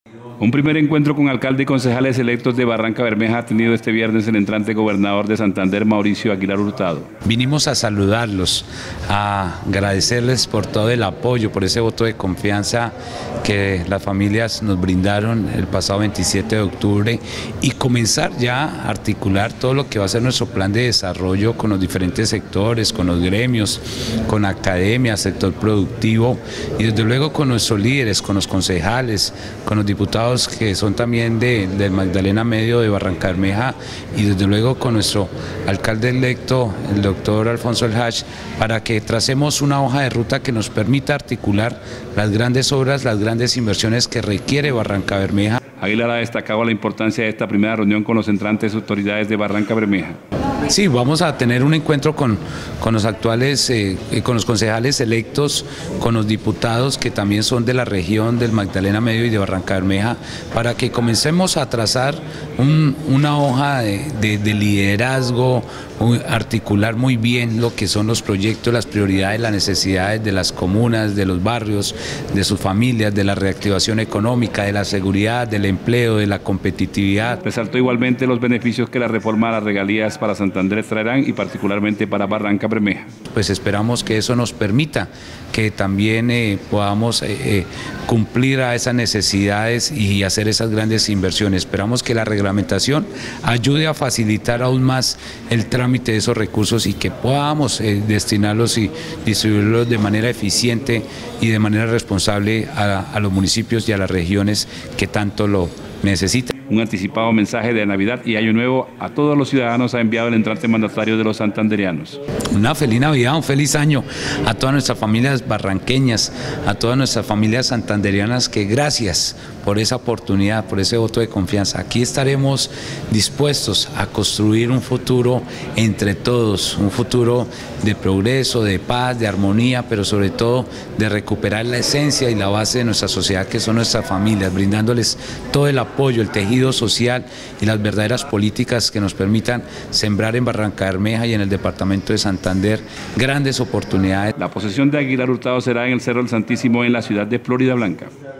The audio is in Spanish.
Un primer encuentro con alcalde y concejales electos de Barrancabermeja ha tenido este viernes el entrante gobernador de Santander, Mauricio Aguilar Hurtado. Vinimos a saludarlos, a agradecerles por todo el apoyo, por ese voto de confianza que las familias nos brindaron el pasado 27 de octubre y comenzar ya a articular todo lo que va a ser nuestro plan de desarrollo con los diferentes sectores, con los gremios, con academia, sector productivo y desde luego con nuestros líderes, con los concejales, con los diputados que son también del Magdalena Medio de Barrancabermeja y desde luego con nuestro alcalde electo, el doctor Alfonso El Hach, para que tracemos una hoja de ruta que nos permita articular las grandes obras, las grandes inversiones que requiere Barrancabermeja. Aguilar ha destacado la importancia de esta primera reunión con los entrantes autoridades de Barrancabermeja. Sí, vamos a tener un encuentro con los actuales, con los concejales electos, con los diputados que también son de la región del Magdalena Medio y de Barrancabermeja, para que comencemos a trazar una hoja de liderazgo, articular muy bien lo que son los proyectos, las prioridades, las necesidades de las comunas, de los barrios, de sus familias, de la reactivación económica, de la seguridad, del empleo, de la competitividad. Resaltó igualmente los beneficios que la reforma a las regalías para Santander traerán y particularmente para Barrancabermeja. Pues esperamos que eso nos permita que también podamos cumplir a esas necesidades y hacer esas grandes inversiones. Esperamos que la reglamentación ayude a facilitar aún más el trámite de esos recursos y que podamos destinarlos y distribuirlos de manera eficiente y de manera responsable a los municipios y a las regiones que tanto lo necesitan. Un anticipado mensaje de Navidad y Año Nuevo a todos los ciudadanos ha enviado el entrante mandatario de los santanderianos. Una feliz Navidad, un feliz año a todas nuestras familias barranqueñas, a todas nuestras familias santanderianas, que gracias por esa oportunidad, por ese voto de confianza. Aquí estaremos dispuestos a construir un futuro entre todos, un futuro de progreso, de paz, de armonía, pero sobre todo de recuperar la esencia y la base de nuestra sociedad, que son nuestras familias, brindándoles todo el apoyo, el tejido social y las verdaderas políticas que nos permitan sembrar en Barrancabermeja y en el departamento de Santander grandes oportunidades. La posesión de Aguilar Hurtado será en el Cerro del Santísimo en la ciudad de Floridablanca.